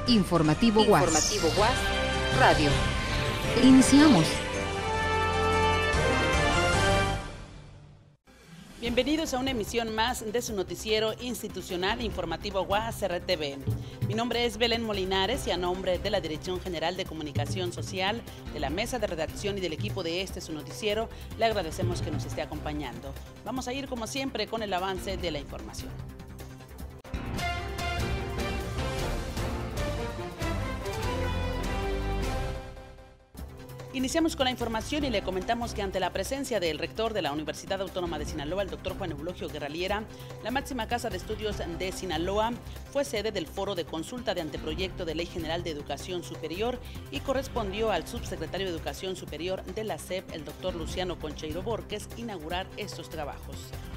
Informativo UAS. Informativo UAS Radio. Iniciamos. Bienvenidos a una emisión más de su noticiero institucional Informativo UAS RTV. Mi nombre es Belén Molinares y a nombre de la Dirección General de Comunicación Social, de la Mesa de Redacción y del equipo de su noticiero, le agradecemos que nos esté acompañando. Vamos a ir como siempre con el avance de la información. Iniciamos con la información y le comentamos que ante la presencia del rector de la Universidad Autónoma de Sinaloa, el doctor Juan Eulogio Guerra Liera, la máxima casa de estudios de Sinaloa fue sede del foro de consulta de anteproyecto de Ley General de Educación Superior y correspondió al subsecretario de Educación Superior de la SEP, el doctor Luciano Concheiro Borges, inaugurar estos trabajos.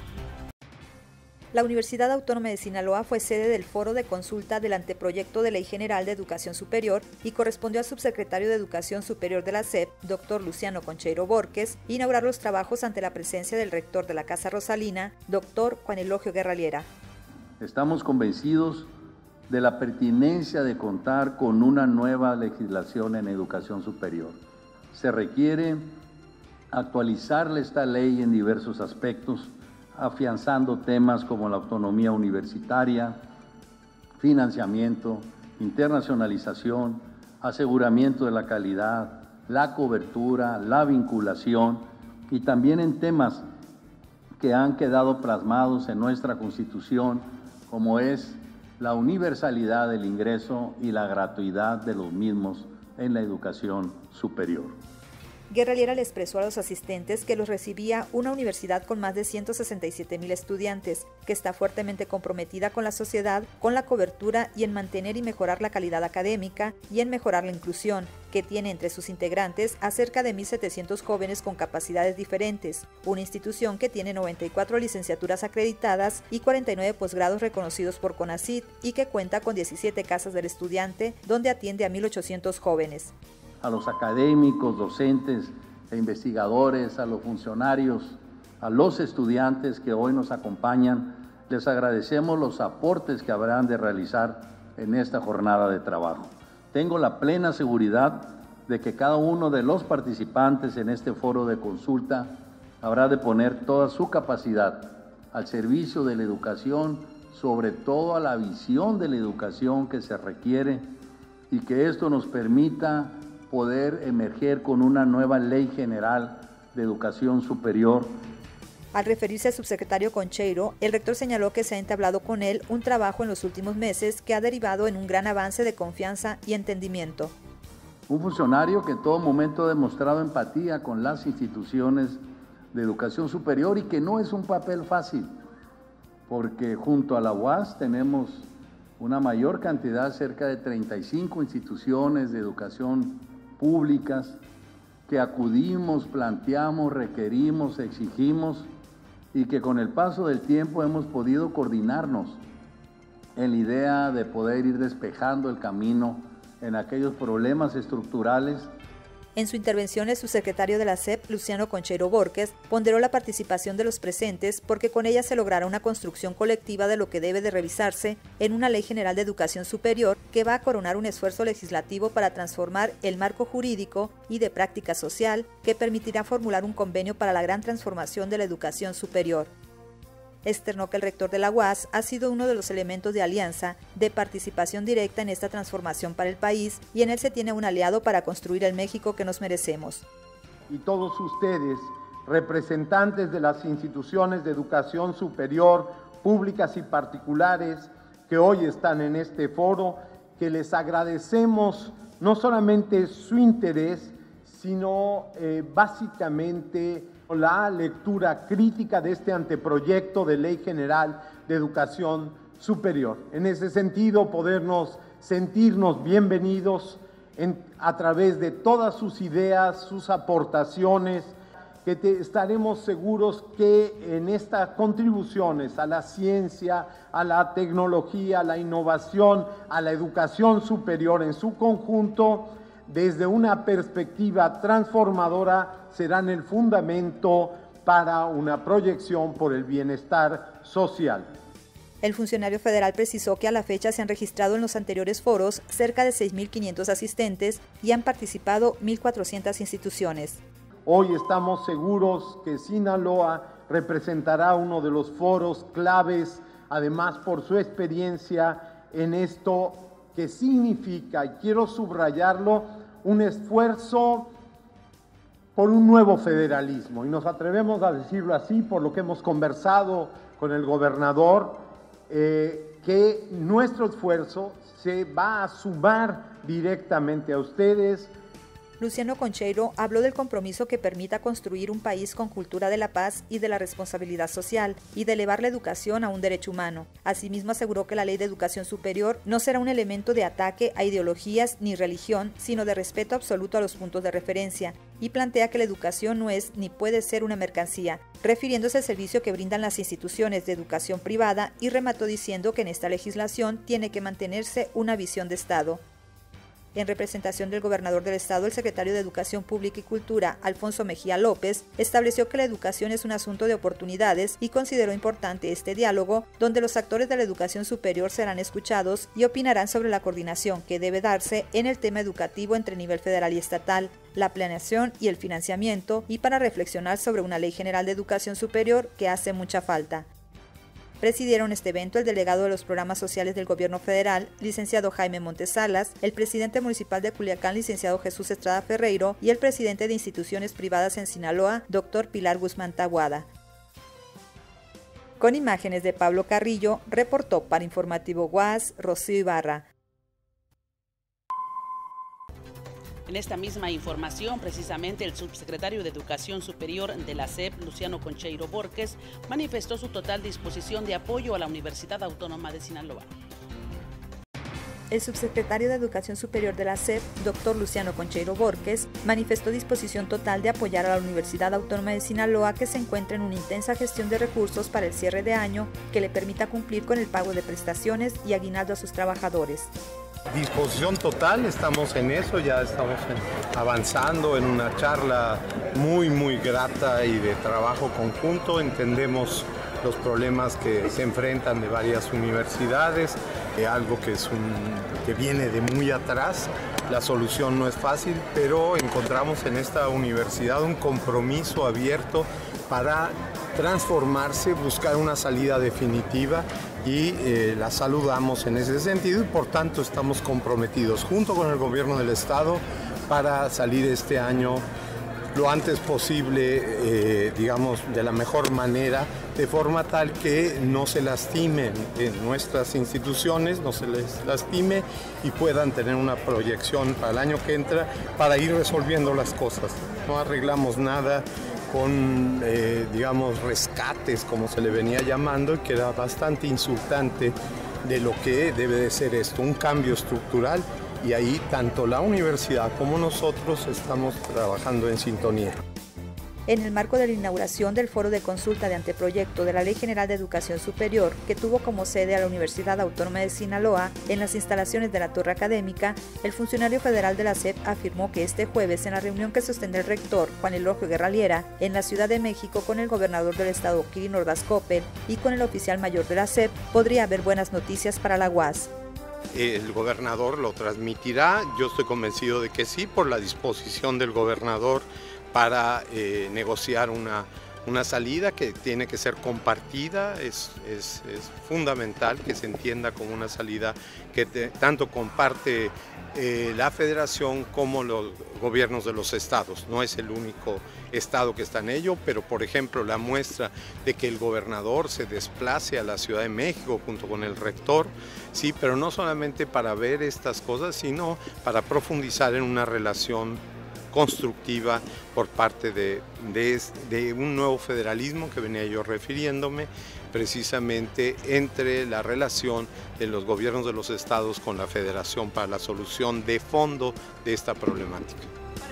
La Universidad Autónoma de Sinaloa fue sede del foro de consulta del anteproyecto de Ley General de Educación Superior y correspondió al subsecretario de Educación Superior de la SEP, doctor Luciano Concheiro Borges, inaugurar los trabajos ante la presencia del rector de la Casa Rosalina, doctor Juan Eulogio Guerra Liera. Estamos convencidos de la pertinencia de contar con una nueva legislación en educación superior. Se requiere actualizar esta ley en diversos aspectos, afianzando temas como la autonomía universitaria, financiamiento, internacionalización, aseguramiento de la calidad, la cobertura, la vinculación y también en temas que han quedado plasmados en nuestra Constitución, como es la universalidad del ingreso y la gratuidad de los mismos en la educación superior. Guerra Liera le expresó a los asistentes que los recibía una universidad con más de 167,000 estudiantes, que está fuertemente comprometida con la sociedad, con la cobertura y en mantener y mejorar la calidad académica y en mejorar la inclusión, que tiene entre sus integrantes a cerca de 1,700 jóvenes con capacidades diferentes, una institución que tiene 94 licenciaturas acreditadas y 49 posgrados reconocidos por CONACYT y que cuenta con 17 casas del estudiante, donde atiende a 1,800 jóvenes. A los académicos, docentes e investigadores, a los funcionarios, a los estudiantes que hoy nos acompañan, les agradecemos los aportes que habrán de realizar en esta jornada de trabajo. Tengo la plena seguridad de que cada uno de los participantes en este foro de consulta habrá de poner toda su capacidad al servicio de la educación, sobre todo a la visión de la educación que se requiere, y que esto nos permita poder emerger con una nueva Ley General de Educación Superior. Al referirse al subsecretario Concheiro, el rector señaló que se ha entablado con él un trabajo en los últimos meses que ha derivado en un gran avance de confianza y entendimiento. Un funcionario que en todo momento ha demostrado empatía con las instituciones de educación superior y que no es un papel fácil, porque junto a la UAS tenemos una mayor cantidad, cerca de 35 instituciones de educación públicas que acudimos, planteamos, requerimos, exigimos y que con el paso del tiempo hemos podido coordinarnos en la idea de poder ir despejando el camino en aquellos problemas estructurales. En su intervención, el subsecretario de la SEP, Luciano Concheiro Borges, ponderó la participación de los presentes porque con ella se logrará una construcción colectiva de lo que debe de revisarse en una Ley General de Educación Superior que va a coronar un esfuerzo legislativo para transformar el marco jurídico y de práctica social que permitirá formular un convenio para la gran transformación de la educación superior. Externó que el rector de la UAS ha sido uno de los elementos de alianza, de participación directa en esta transformación para el país y en él se tiene un aliado para construir el México que nos merecemos. Y todos ustedes, representantes de las instituciones de educación superior, públicas y particulares, que hoy están en este foro, que les agradecemos no solamente su interés, sino básicamente la lectura crítica de este anteproyecto de Ley General de Educación Superior. En ese sentido, sentirnos bienvenidos a través de todas sus ideas, sus aportaciones, que estaremos seguros que en estas contribuciones a la ciencia, a la tecnología, a la innovación, a la educación superior en su conjunto, desde una perspectiva transformadora, serán el fundamento para una proyección por el bienestar social. El funcionario federal precisó que a la fecha se han registrado en los anteriores foros cerca de 6.500 asistentes y han participado 1.400 instituciones. Hoy estamos seguros que Sinaloa representará uno de los foros claves, además por su experiencia en esto que significa, y quiero subrayarlo, un esfuerzo por un nuevo federalismo. Y nos atrevemos a decirlo así por lo que hemos conversado con el gobernador, que nuestro esfuerzo se va a sumar directamente a ustedes. Luciano Concheiro habló del compromiso que permita construir un país con cultura de la paz y de la responsabilidad social y de elevar la educación a un derecho humano. Asimismo aseguró que la Ley de Educación Superior no será un elemento de ataque a ideologías ni religión, sino de respeto absoluto a los puntos de referencia, y plantea que la educación no es ni puede ser una mercancía, refiriéndose al servicio que brindan las instituciones de educación privada, y remató diciendo que en esta legislación tiene que mantenerse una visión de Estado. En representación del gobernador del estado, el secretario de Educación Pública y Cultura, Alfonso Mejía López, estableció que la educación es un asunto de oportunidades y consideró importante este diálogo, donde los actores de la educación superior serán escuchados y opinarán sobre la coordinación que debe darse en el tema educativo entre nivel federal y estatal, la planeación y el financiamiento, y para reflexionar sobre una ley general de educación superior que hace mucha falta. Presidieron este evento el delegado de los programas sociales del gobierno federal, licenciado Jaime Montesalas, el presidente municipal de Culiacán, licenciado Jesús Estrada Ferreiro, y el presidente de instituciones privadas en Sinaloa, doctor Pilar Guzmán Tahuada. Con imágenes de Pablo Carrillo, reportó para Informativo UAS, Rocío Ibarra. En esta misma información, precisamente el subsecretario de Educación Superior de la SEP, Luciano Concheiro Borges, manifestó su total disposición de apoyo a la Universidad Autónoma de Sinaloa. El subsecretario de Educación Superior de la SEP, doctor Luciano Concheiro Borges, manifestó disposición total de apoyar a la Universidad Autónoma de Sinaloa, que se encuentra en una intensa gestión de recursos para el cierre de año que le permita cumplir con el pago de prestaciones y aguinaldo a sus trabajadores. Disposición total, estamos en eso, ya estamos avanzando en una charla muy grata y de trabajo conjunto. Entendemos los problemas que se enfrentan de varias universidades, algo que viene de muy atrás. La solución no es fácil, pero encontramos en esta universidad un compromiso abierto para transformarse, buscar una salida definitiva, y la saludamos en ese sentido, y por tanto estamos comprometidos junto con el gobierno del estado para salir este año lo antes posible, digamos, de la mejor manera, de forma tal que no se lastimen nuestras instituciones, no se les lastime, y puedan tener una proyección para el año que entra para ir resolviendo las cosas. No arreglamos nada con, digamos, rescates, como se le venía llamando, y que era bastante insultante de lo que debe de ser esto, un cambio estructural, y ahí tanto la universidad como nosotros estamos trabajando en sintonía. En el marco de la inauguración del Foro de Consulta de Anteproyecto de la Ley General de Educación Superior, que tuvo como sede a la Universidad Autónoma de Sinaloa en las instalaciones de la Torre Académica, el funcionario federal de la SEP afirmó que este jueves, en la reunión que sostendrá el rector Juan Eulogio Guerra Liera en la Ciudad de México con el gobernador del estado Kirin Ordaz Coppel y con el oficial mayor de la SEP, podría haber buenas noticias para la UAS. El gobernador lo transmitirá, yo estoy convencido de que sí, por la disposición del gobernador para negociar una salida que tiene que ser compartida. Es fundamental que se entienda como una salida que tanto comparte la federación como los gobiernos de los estados. No es el único estado que está en ello, pero por ejemplo la muestra de que el gobernador se desplace a la Ciudad de México junto con el rector, sí, pero no solamente para ver estas cosas, sino para profundizar en una relación constructiva por parte de un nuevo federalismo que venía yo refiriéndome, precisamente entre la relación de los gobiernos de los estados con la federación para la solución de fondo de esta problemática.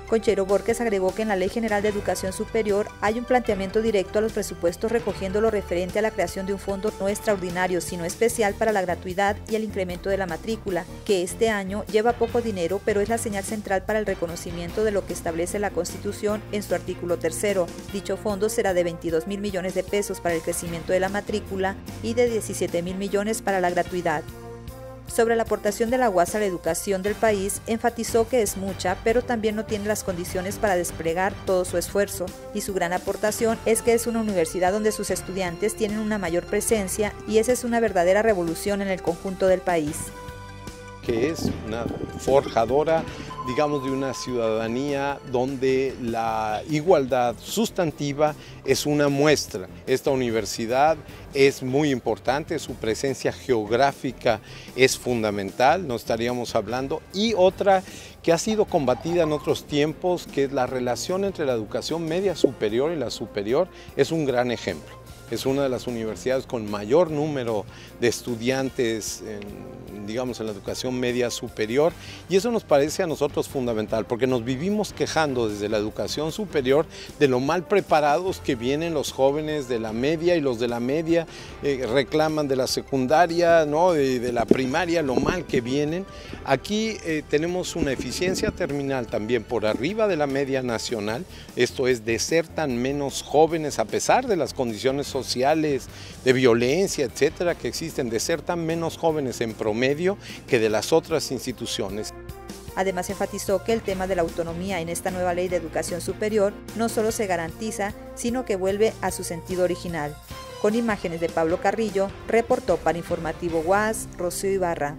Concheiro Borges agregó que en la Ley General de Educación Superior hay un planteamiento directo a los presupuestos recogiendo lo referente a la creación de un fondo no extraordinario, sino especial para la gratuidad y el incremento de la matrícula, que este año lleva poco dinero, pero es la señal central para el reconocimiento de lo que establece la Constitución en su artículo 3º. Dicho fondo será de 22.000 millones de pesos para el crecimiento de la matrícula y de 17.000 millones para la gratuidad. Sobre la aportación de la UAS a la educación del país, enfatizó que es mucha, pero también no tiene las condiciones para desplegar todo su esfuerzo, y su gran aportación es que es una universidad donde sus estudiantes tienen una mayor presencia, y esa es una verdadera revolución en el conjunto del país. Que es una forjadora, digamos, de una ciudadanía donde la igualdad sustantiva es una muestra. Esta universidad es muy importante, su presencia geográfica es fundamental, no estaríamos hablando, y otra que ha sido combatida en otros tiempos, que es la relación entre la educación media superior y la superior, es un gran ejemplo. Es una de las universidades con mayor número de estudiantes en la educación media superior, y eso nos parece a nosotros fundamental, porque nos vivimos quejando desde la educación superior de lo mal preparados que vienen los jóvenes de la media, y los de la media reclaman de la secundaria, ¿no? de la primaria, lo mal que vienen. Aquí tenemos una eficiencia terminal también por arriba de la media nacional, esto es, desertan menos jóvenes a pesar de las condiciones sociales, de violencia, etcétera, que existen, desertan menos jóvenes en promedio que de las otras instituciones. Además, enfatizó que el tema de la autonomía en esta nueva ley de educación superior no solo se garantiza, sino que vuelve a su sentido original. Con imágenes de Pablo Carrillo, reportó para Informativo UAS, Rocío Ibarra.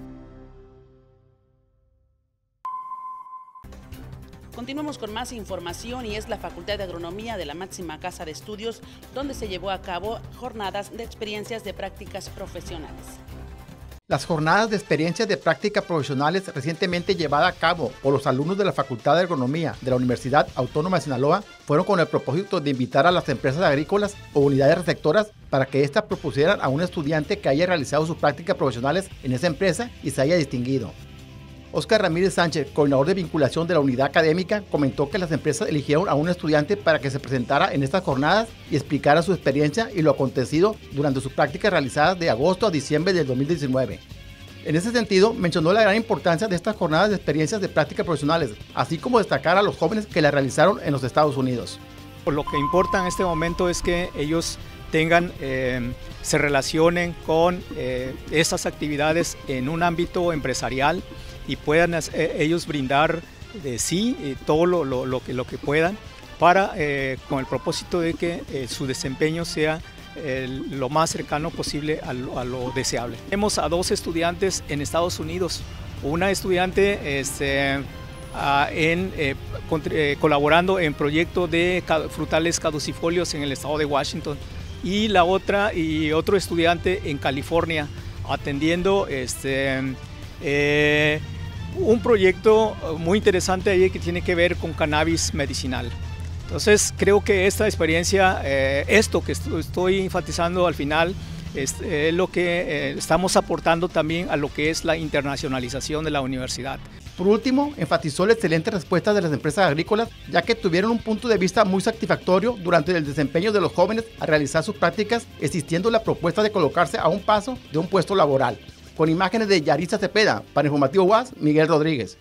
Continuamos con más información, y es la Facultad de Agronomía de la máxima casa de estudios donde se llevó a cabo jornadas de experiencias de prácticas profesionales. Las jornadas de experiencias de prácticas profesionales recientemente llevadas a cabo por los alumnos de la Facultad de Agronomía de la Universidad Autónoma de Sinaloa fueron con el propósito de invitar a las empresas agrícolas o unidades receptoras para que éstas propusieran a un estudiante que haya realizado sus prácticas profesionales en esa empresa y se haya distinguido. Óscar Ramírez Sánchez, coordinador de vinculación de la unidad académica, comentó que las empresas eligieron a un estudiante para que se presentara en estas jornadas y explicara su experiencia y lo acontecido durante sus prácticas realizadas de agosto a diciembre del 2019. En ese sentido, mencionó la gran importancia de estas jornadas de experiencias de prácticas profesionales, así como destacar a los jóvenes que las realizaron en los Estados Unidos. Lo que importa en este momento es que ellos se relacionen con estas actividades en un ámbito empresarial y puedan ellos brindar de sí todo lo que puedan para, con el propósito de que su desempeño sea lo más cercano posible a lo deseable. Tenemos a 2 estudiantes en Estados Unidos, una estudiante colaborando en proyecto de frutales caducifolios en el estado de Washington, y otro estudiante en California atendiendo un proyecto muy interesante ahí que tiene que ver con cannabis medicinal. Entonces creo que esta experiencia, esto que estoy enfatizando al final, es lo que estamos aportando también a lo que es la internacionalización de la universidad. Por último, enfatizó la excelente respuesta de las empresas agrícolas, ya que tuvieron un punto de vista muy satisfactorio durante el desempeño de los jóvenes a realizar sus prácticas, existiendo la propuesta de colocarse a un paso de un puesto laboral. Con imágenes de Yarisa Cepeda, para Informativo UAS, Miguel Rodríguez.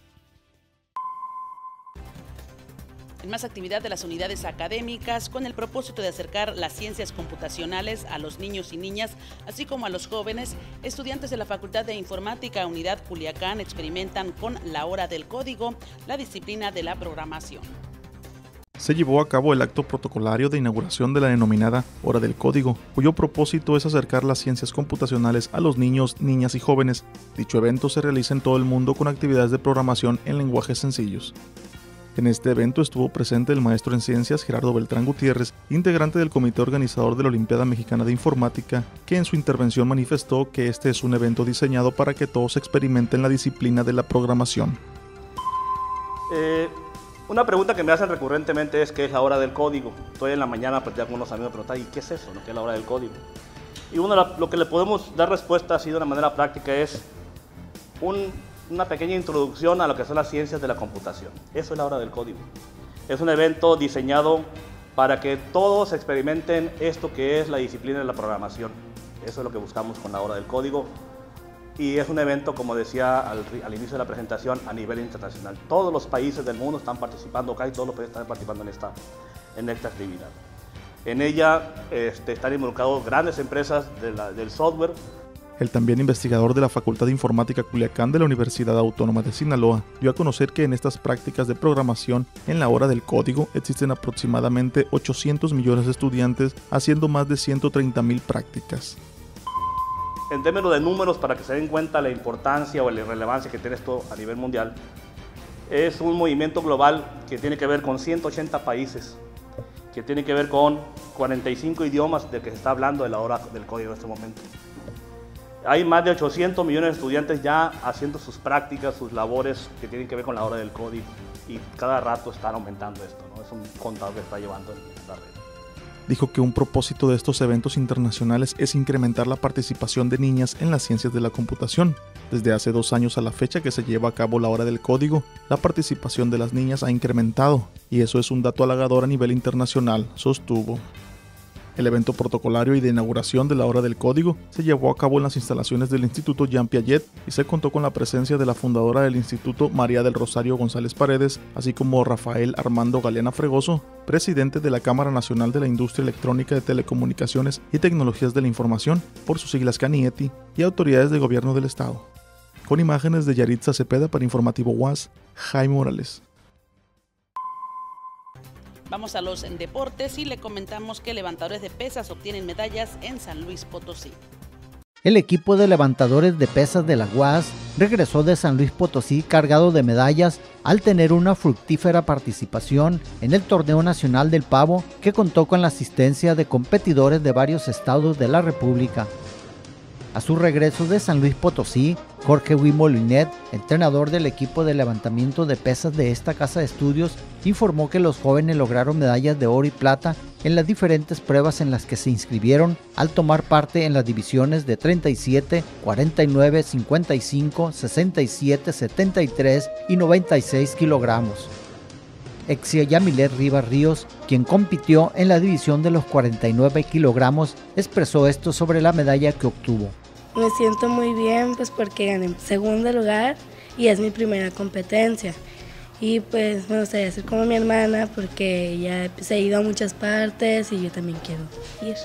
En más actividad de las unidades académicas, con el propósito de acercar las ciencias computacionales a los niños y niñas, así como a los jóvenes, estudiantes de la Facultad de Informática, Unidad Culiacán, experimentan con la hora del código, la disciplina de la programación. Se llevó a cabo el acto protocolario de inauguración de la denominada Hora del Código, cuyo propósito es acercar las ciencias computacionales a los niños, niñas y jóvenes. Dicho evento se realiza en todo el mundo con actividades de programación en lenguajes sencillos. En este evento estuvo presente el maestro en ciencias Gerardo Beltrán Gutiérrez, integrante del comité organizador de la Olimpiada Mexicana de Informática, que en su intervención manifestó que este es un evento diseñado para que todos experimenten la disciplina de la programación. Una pregunta que me hacen recurrentemente es ¿qué es la hora del código? Estoy en la mañana pues ya con unos amigos me preguntan ¿y qué es eso? ¿No? ¿Qué es la hora del código? Y lo que le podemos dar respuesta así de una manera práctica es un una pequeña introducción a lo que son las ciencias de la computación. Eso es la hora del código. Es un evento diseñado para que todos experimenten esto que es la disciplina de la programación. Eso es lo que buscamos con la hora del código. Y es un evento, como decía al inicio de la presentación, a nivel internacional. Todos los países del mundo están participando, casi todos los países están participando en esta actividad. En ella están involucrados grandes empresas del software. El también investigador de la Facultad de Informática Culiacán de la Universidad Autónoma de Sinaloa dio a conocer que en estas prácticas de programación en la hora del código existen aproximadamente 800 millones de estudiantes haciendo más de 130,000 prácticas. En términos de números, para que se den cuenta la importancia o la relevancia que tiene esto a nivel mundial, es un movimiento global que tiene que ver con 180 países, que tiene que ver con 45 idiomas de que se está hablando de la hora del código en este momento. Hay más de 800 millones de estudiantes ya haciendo sus prácticas, sus labores que tienen que ver con la hora del código, y cada rato están aumentando esto, ¿no? Es un contador que está llevando en la red. Dijo que un propósito de estos eventos internacionales es incrementar la participación de niñas en las ciencias de la computación. Desde hace 2 años a la fecha que se lleva a cabo la hora del código, la participación de las niñas ha incrementado, y eso es un dato halagador a nivel internacional, sostuvo. El evento protocolario y de inauguración de la hora del código se llevó a cabo en las instalaciones del Instituto Jean Piaget y se contó con la presencia de la fundadora del instituto, María del Rosario González Paredes, así como Rafael Armando Galeana Fregoso, presidente de la Cámara Nacional de la Industria Electrónica de Telecomunicaciones y Tecnologías de la Información, por sus siglas CANIETI, y autoridades de gobierno del estado. Con imágenes de Yaritza Cepeda para Informativo UAS, Jaime Morales. Vamos a los deportes y le comentamos que levantadores de pesas obtienen medallas en San Luis Potosí. El equipo de levantadores de pesas de la UAS regresó de San Luis Potosí cargado de medallas al tener una fructífera participación en el Torneo Nacional del Pavo, que contó con la asistencia de competidores de varios estados de la República. A su regreso de San Luis Potosí, Jorge Molinet, entrenador del equipo de levantamiento de pesas de esta casa de estudios, informó que los jóvenes lograron medallas de oro y plata en las diferentes pruebas en las que se inscribieron al tomar parte en las divisiones de 37, 49, 55, 67, 73 y 96 kilogramos. Exia Yamilet Rivas Ríos, quien compitió en la división de los 49 kilogramos, expresó esto sobre la medalla que obtuvo. Me siento muy bien, pues porque gané en segundo lugar y es mi primera competencia. Y pues me gustaría ser como mi hermana porque ya he ido a muchas partes y yo también quiero ir.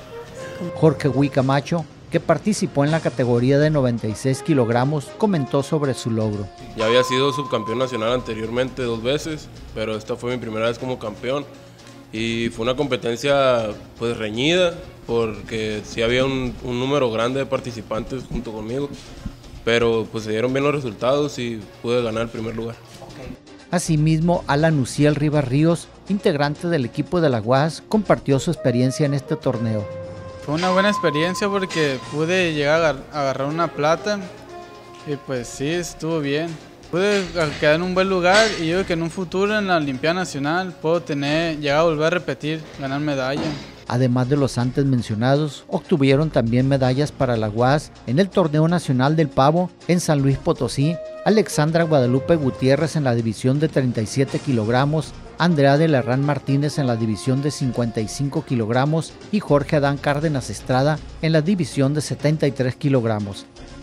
Jorge Camacho, que participó en la categoría de 96 kilogramos, comentó sobre su logro. Ya había sido subcampeón nacional anteriormente 2 veces, pero esta fue mi primera vez como campeón. Y fue una competencia pues reñida, porque sí había un número grande de participantes junto conmigo, pero pues se dieron bien los resultados y pude ganar el primer lugar. Asimismo, Alan Uciel Rivas Ríos, integrante del equipo de la UAS, compartió su experiencia en este torneo. Fue una buena experiencia porque pude llegar a agarrar una plata y pues sí, estuvo bien. Pude quedar en un buen lugar y yo creo que en un futuro en la Olimpiada Nacional puedo llegar a volver a repetir, ganar medalla. Además de los antes mencionados, obtuvieron también medallas para la UAS en el Torneo Nacional del Pavo en San Luis Potosí, Alexandra Guadalupe Gutiérrez en la división de 37 kilogramos, Andrea de Lerrán Martínez en la división de 55 kilogramos y Jorge Adán Cárdenas Estrada en la división de 73 kilogramos.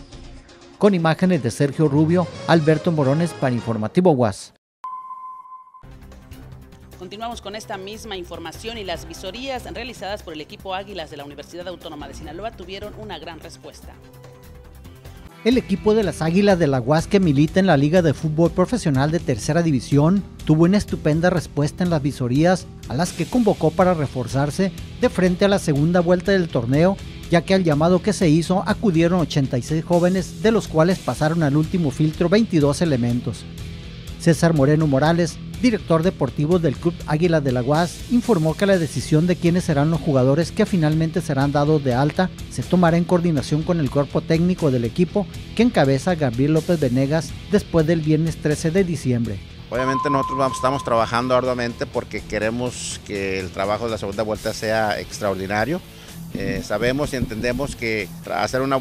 Con imágenes de Sergio Rubio, Alberto Morones para Informativo UAS. Continuamos con esta misma información y las visorías realizadas por el equipo Águilas de la Universidad Autónoma de Sinaloa tuvieron una gran respuesta. El equipo de las Águilas de la UAS, que milita en la Liga de Fútbol Profesional de Tercera División, tuvo una estupenda respuesta en las visorías a las que convocó para reforzarse de frente a la segunda vuelta del torneo, ya que al llamado que se hizo acudieron 86 jóvenes, de los cuales pasaron al último filtro 22 elementos. César Moreno Morales, director deportivo del Club Águilas de la UAS, informó que la decisión de quiénes serán los jugadores que finalmente serán dados de alta se tomará en coordinación con el cuerpo técnico del equipo que encabeza Gabriel López Venegas después del viernes 13 de diciembre. Obviamente nosotros estamos trabajando arduamente porque queremos que el trabajo de la segunda vuelta sea extraordinario. Sabemos y entendemos que hacer una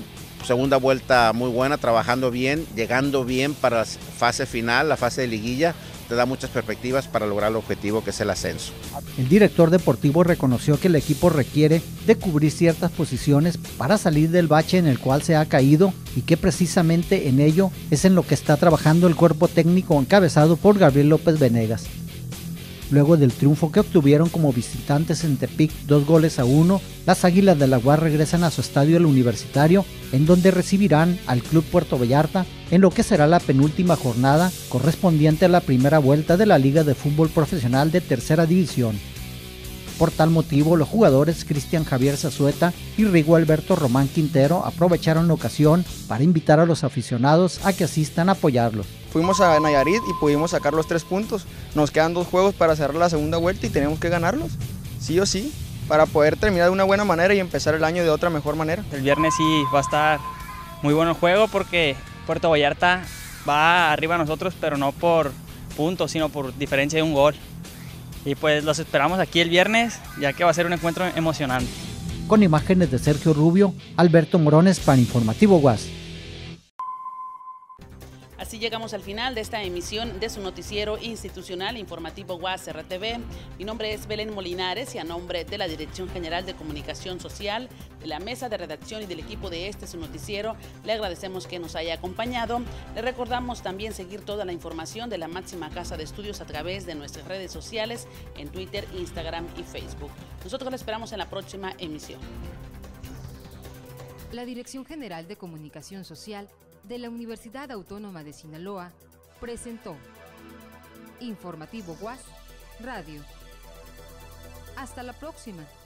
segunda vuelta muy buena, trabajando bien, llegando bien para la fase final, la fase de liguilla, te da muchas perspectivas para lograr el objetivo que es el ascenso. El director deportivo reconoció que el equipo requiere de cubrir ciertas posiciones para salir del bache en el cual se ha caído y que precisamente en ello es en lo que está trabajando el cuerpo técnico encabezado por Gabriel López Venegas. Luego del triunfo que obtuvieron como visitantes en Tepic 2-1, las Águilas de la UAS regresan a su estadio El Universitario, en donde recibirán al Club Puerto Vallarta en lo que será la penúltima jornada correspondiente a la primera vuelta de la Liga de Fútbol Profesional de Tercera División. Por tal motivo, los jugadores Cristian Javier Zazueta y Rigo Alberto Román Quintero aprovecharon la ocasión para invitar a los aficionados a que asistan a apoyarlos. Fuimos a Nayarit y pudimos sacar los 3 puntos. Nos quedan 2 juegos para cerrar la segunda vuelta y tenemos que ganarlos, sí o sí, para poder terminar de una buena manera y empezar el año de otra mejor manera. El viernes sí va a estar muy bueno el juego porque Puerto Vallarta va arriba a nosotros, pero no por puntos, sino por diferencia de un gol. Y pues los esperamos aquí el viernes, ya que va a ser un encuentro emocionante. Con imágenes de Sergio Rubio, Alberto Morones para Informativo UAS. Así llegamos al final de esta emisión de su noticiero institucional informativo UAS RTV. Mi nombre es Belén Molinares y a nombre de la Dirección General de Comunicación Social, de la mesa de redacción y del equipo de su noticiero, le agradecemos que nos haya acompañado. Le recordamos también seguir toda la información de la máxima casa de estudios a través de nuestras redes sociales en Twitter, Instagram y Facebook. Nosotros le esperamos en la próxima emisión. La Dirección General de Comunicación Social de la Universidad Autónoma de Sinaloa presentó Informativo UAS Radio. Hasta la próxima.